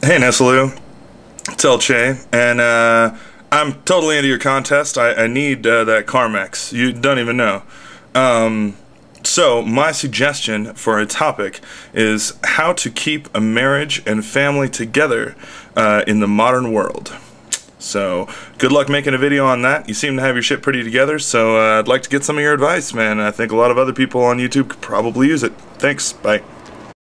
Hey Nessalu, it's El Che, and I'm totally into your contest. I need that Carmex. You don't even know. So my suggestion for a topic is how to keep a marriage and family together in the modern world. So good luck making a video on that. You seem to have your shit pretty together, so I'd like to get some of your advice, man. I think a lot of other people on YouTube could probably use it. Thanks, bye.